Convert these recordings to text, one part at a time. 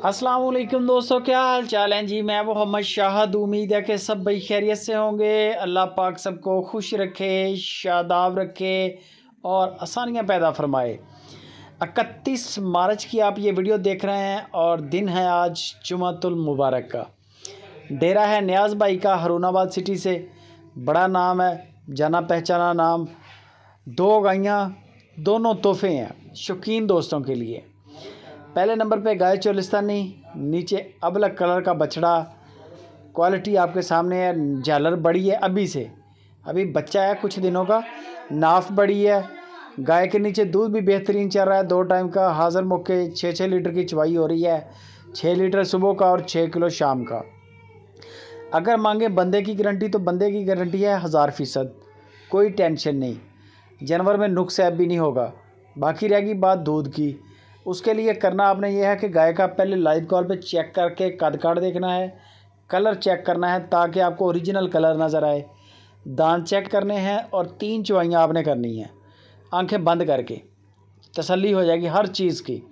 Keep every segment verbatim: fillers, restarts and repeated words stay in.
अस्सलाम वालेकुम दोस्तों, क्या हाल चाल हैं जी। मैं मोहम्मद शाहद, उम्मीद है कि सब भाई खैरियत से होंगे। अल्लाह पाक सबको खुश रखे, शादाब रखे और आसानियाँ पैदा फरमाए। इकतीस मार्च की आप ये वीडियो देख रहे हैं और दिन है आज जुमातुल मुबारक का। डेरा है नियाज़ भाई का हरूनाबाद सिटी से। बड़ा नाम है, जाना पहचाना नाम। दो गायें, दोनों तोहफे हैं शौकीन दोस्तों के लिए। पहले नंबर पे गाय चोलिस्तानी, नीचे अबलग कलर का बछड़ा। क्वालिटी आपके सामने है, झालर बड़ी है अभी से, अभी बच्चा है कुछ दिनों का, नाफ बड़ी है। गाय के नीचे दूध भी बेहतरीन चल रहा है, दो टाइम का हाज़िर मौके छः छः लीटर की चवाई हो रही है। छः लीटर सुबह का और छः किलो शाम का। अगर मांगे बंदे की गारंटी तो बंदे की गारंटी है हज़ार फ़ीसद, कोई टेंशन नहीं। जानवर में नुक्स ऐब भी नहीं होगा। बाकी रहेगी बात दूध की। उसके लिए करना आपने ये है कि गाय का पहले लाइव कॉल पे चेक करके कद काट देखना है, कलर चेक करना है ताकि आपको ओरिजिनल कलर नज़र आए। दांत चेक करने हैं और तीन चवाइयाँ आपने करनी हैं आंखें बंद करके, तसल्ली हो जाएगी हर चीज़ की।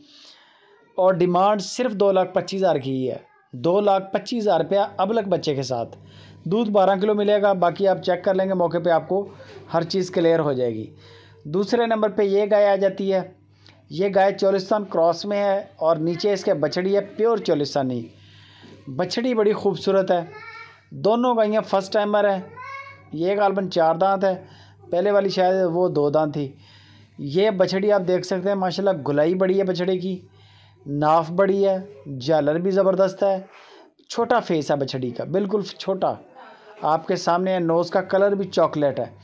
और डिमांड सिर्फ दो लाख पच्चीस हज़ार की ही है। दो लाख पच्चीस हज़ार रुपया अबलक बच्चे के साथ। दूध बारह किलो मिलेगा, बाकी आप चेक कर लेंगे मौके पे, आपको हर चीज़ क्लियर हो जाएगी। दूसरे नंबर पे ये गाय आ जाती है। ये गाय चोलिस्तान क्रॉस में है और नीचे इसके बछड़ी है प्योर चोलिस्तानी। बछड़ी बड़ी खूबसूरत है। दोनों गायें फर्स्ट टाइमर है। ये गालबन चार दांत है, पहले वाली शायद वो दो दांत थी। ये बछड़ी आप देख सकते हैं माशाल्लाह, गुलाई बड़ी है बछड़े की, नाफ बड़ी है, झालर भी ज़बरदस्त है। छोटा फेस है बछड़ी का, बिल्कुल छोटा आपके सामने है। नोज़ का कलर भी चॉकलेट है।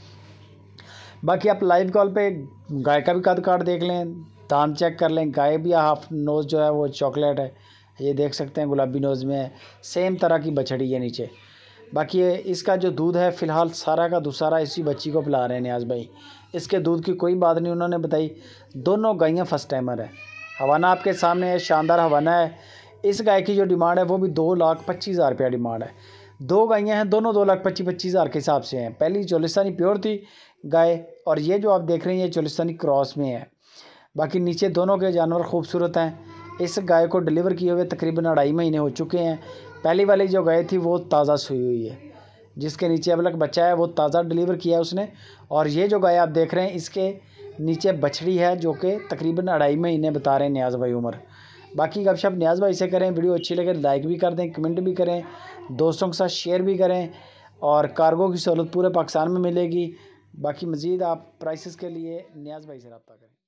बाकी आप लाइव कॉल पे गाय का भी कद काट देख लें, दांत चेक कर लें। गाय भी हाफ नोज़ जो है वो चॉकलेट है, ये देख सकते हैं गुलाबी नोज़ में है। सेम तरह की बछड़ी है नीचे। बाकी ये इसका जो दूध है फ़िलहाल सारा का दूसरा इसी बच्ची को पिला रहे हैं नियाज़ भाई। इसके दूध की कोई बात नहीं उन्होंने बताई। दोनों गायें फर्स्ट टाइमर है। हवाना आपके सामने है, शानदार हवाना है। इस गाय की जो डिमांड है वो भी दो लाख पच्चीस हज़ार रुपया डिमांड है। दो गायें हैं, दोनों दो लाख पच्चीस पच्चीस हज़ार के हिसाब से हैं। पहली चोलिस्तानी प्योर थी गाय और ये जो आप देख रहे हैं ये चोलिस्तानी क्रॉस में है। बाकी नीचे दोनों के जानवर खूबसूरत हैं। इस गाय को डिलीवर किए हुए तकरीबन अढ़ाई महीने हो चुके हैं। पहली वाली जो गाय थी वो ताज़ा सुई हुई है, जिसके नीचे अब तक बच्चा है वो ताज़ा डिलीवर किया है उसने। और ये जो गाय आप देख रहे हैं इसके नीचे बछड़ी है जो कि तकरीबन अढ़ाई महीने बता रहे हैं नियाज़ भाई उम्र। बाकी गपशप नियाज़ भाई से करें। वीडियो अच्छी लगे लाइक भी कर दें, कमेंट भी करें, दोस्तों के साथ शेयर भी करें। और कार्गो की सहूलत पूरे पाकिस्तान में मिलेगी। बाकी मज़ीद आप प्राइसेस के लिए नियाज़ भाई से रब्ता करें।